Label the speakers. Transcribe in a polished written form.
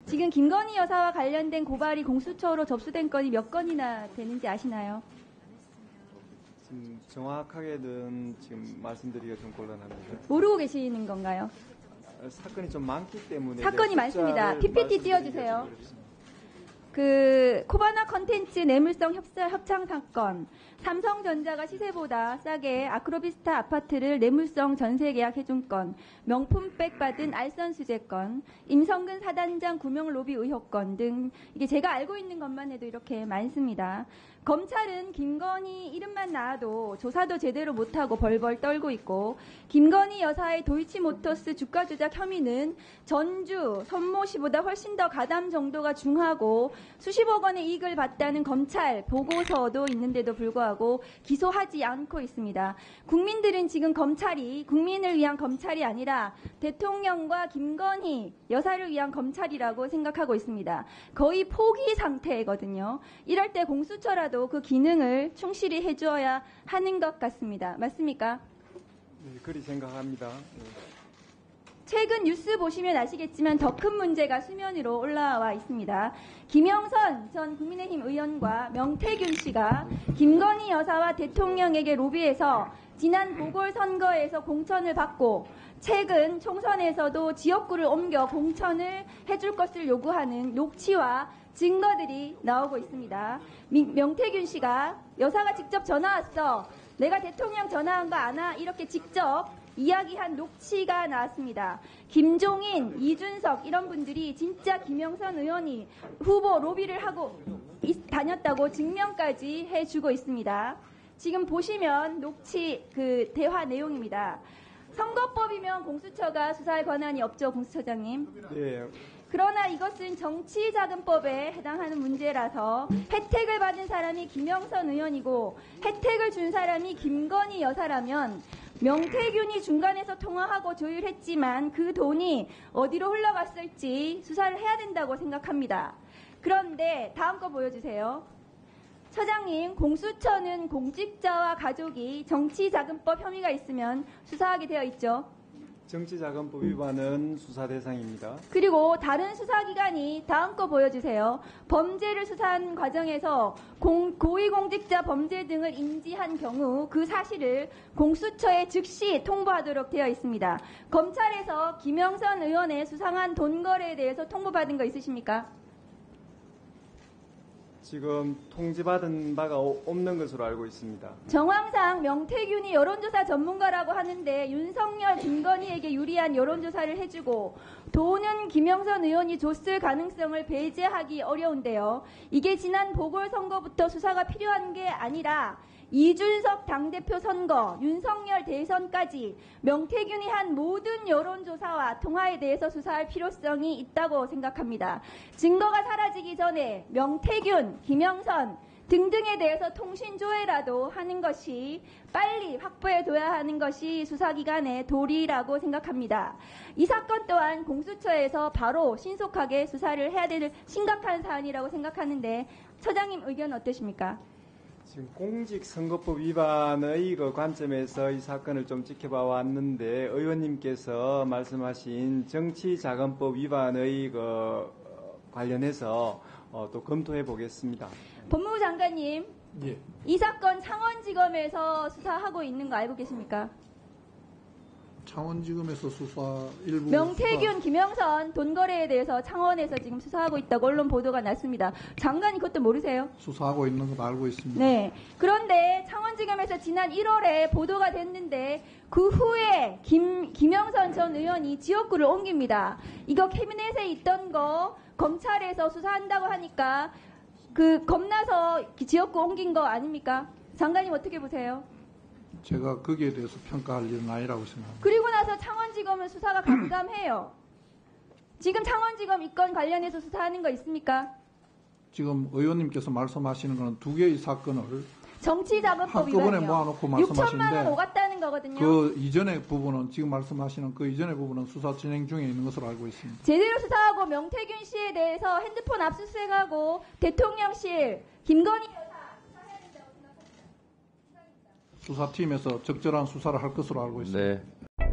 Speaker 1: 지금 김건희 여사와 관련된 고발이 공수처로 접수된 건이 몇 건이나 되는지 아시나요?
Speaker 2: 지금 정확하게는 지금 말씀드리기가 좀 곤란합니다.
Speaker 1: 모르고 계시는 건가요?
Speaker 2: 사건이 좀 많기 때문에
Speaker 1: 사건이 많습니다. PPT 띄워주세요. 그 코바나 컨텐츠 뇌물성 협상 사건, 삼성전자가 시세보다 싸게 아크로비스타 아파트를 뇌물성 전세 계약해준 건, 명품백 받은 알선 수재 건, 임성근 사단장 구명 로비 의혹 건 등 이게 제가 알고 있는 것만 해도 이렇게 많습니다. 검찰은 김건희 이름만 나와도 조사도 제대로 못하고 벌벌 떨고 있고, 김건희 여사의 도이치모터스 주가 조작 혐의는 전주 선모시보다 훨씬 더 가담 정도가 중하고 수십억 원의 이익을 봤다는 검찰 보고서도 있는데도 불구하고 기소하지 않고 있습니다. 국민들은 지금 검찰이 국민을 위한 검찰이 아니라 대통령과 김건희 여사를 위한 검찰이라고 생각하고 있습니다. 거의 포기 상태거든요. 이럴 때 공수처라도 그 기능을 충실히 해주어야 하는 것 같습니다. 맞습니까?
Speaker 2: 네, 그리 생각합니다. 네.
Speaker 1: 최근 뉴스 보시면 아시겠지만 더 큰 문제가 수면 위로 올라와 있습니다. 김영선 전 국민의힘 의원과 명태균 씨가 김건희 여사와 대통령에게 로비해서 지난 보궐선거에서 공천을 받고 최근 총선에서도 지역구를 옮겨 공천을 해줄 것을 요구하는 녹취와 증거들이 나오고 있습니다. 명태균 씨가 여사가 직접 전화 왔어. 내가 대통령 전화한 거 아나? 이렇게 직접 이야기한 녹취가 나왔습니다. 김종인, 이준석 이런 분들이 진짜 김영선 의원이 후보 로비를 하고 다녔다고 증명까지 해주고 있습니다. 지금 보시면 녹취 그 대화 내용입니다. 선거법이면 공수처가 수사할 권한이 없죠, 공수처장님.
Speaker 2: 네.
Speaker 1: 그러나 이것은 정치자금법에 해당하는 문제라서 혜택을 받은 사람이 김영선 의원이고 혜택을 준 사람이 김건희 여사라면 명태균이 중간에서 통화하고 조율했지만 그 돈이 어디로 흘러갔을지 수사를 해야 된다고 생각합니다. 그런데 다음 거 보여주세요. 처장님, 공수처는 공직자와 가족이 정치자금법 혐의가 있으면 수사하게 되어 있죠.
Speaker 2: 정치자금법 위반은 수사 대상입니다.
Speaker 1: 그리고 다른 수사기관이 다음 거 보여주세요. 범죄를 수사한 과정에서 고위공직자 범죄 등을 인지한 경우 그 사실을 공수처에 즉시 통보하도록 되어 있습니다. 검찰에서 김영선 의원의 수상한 돈 거래에 대해서 통보받은 거 있으십니까?
Speaker 2: 지금 통지받은 바가 없는 것으로 알고 있습니다.
Speaker 1: 정황상 명태균이 여론조사 전문가라고 하는데 윤석열, 김건희에게 유리한 여론조사를 해주고 돈은 김영선 의원이 줬을 가능성을 배제하기 어려운데요. 이게 지난 보궐선거부터 수사가 필요한 게 아니라 이준석 당대표 선거, 윤석열 대선까지 명태균이 한 모든 여론조사와 통화에 대해서 수사할 필요성이 있다고 생각합니다. 증거가 사라지기 전에 명태균, 김영선 등등에 대해서 통신조회라도 하는 것이 빨리 확보해둬야 하는 것이 수사기관의 도리라고 생각합니다. 이 사건 또한 공수처에서 바로 신속하게 수사를 해야 될 심각한 사안이라고 생각하는데 처장님 의견 어떠십니까?
Speaker 2: 지금 공직선거법 위반의 그 관점에서 이 사건을 좀 지켜봐 왔는데 의원님께서 말씀하신 정치자금법 위반의 그 관련해서 또 검토해 보겠습니다.
Speaker 1: 법무부 장관님,
Speaker 3: 예.
Speaker 1: 이 사건 창원지검에서 수사하고 있는 거 알고 계십니까?
Speaker 3: 창원지검에서 수사 일부
Speaker 1: 명태균, 김영선 돈 거래에 대해서 창원에서 지금 수사하고 있다고 언론 보도가 났습니다. 장관이 그것도 모르세요?
Speaker 3: 수사하고 있는 건 알고 있습니다.
Speaker 1: 네. 그런데 창원지검에서 지난 1월에 보도가 됐는데 그 후에 김영선 전 의원이 지역구를 옮깁니다. 이거 캐비넷에 있던 거 검찰에서 수사한다고 하니까 그 겁나서 지역구 옮긴 거 아닙니까? 장관님 어떻게 보세요?
Speaker 3: 제가 거기에 대해서 평가할 일은 아니라고 생각합니다.
Speaker 1: 그리고 나서 창원지검은 수사가 감감해요. 지금 창원지검 이 건 관련해서 수사하는 거 있습니까?
Speaker 3: 지금 의원님께서 말씀하시는 것은 두 개의 사건을
Speaker 1: 정치자금법
Speaker 3: 한꺼번에
Speaker 1: 위반이요.
Speaker 3: 모아놓고
Speaker 1: 6천만 원
Speaker 3: 말씀하시는데
Speaker 1: 오갔다는 거거든요.
Speaker 3: 그 이전의 부분은 지금 말씀하시는 그 이전의 부분은 수사 진행 중에 있는 것으로 알고 있습니다.
Speaker 1: 제대로 수사하고 명태균 씨에 대해서 핸드폰 압수수색하고 대통령실 김건희 여사 수사해야 된다고 생각합니다.
Speaker 3: 수사팀에서 적절한 수사를 할 것으로 알고 있습니다.
Speaker 4: 네.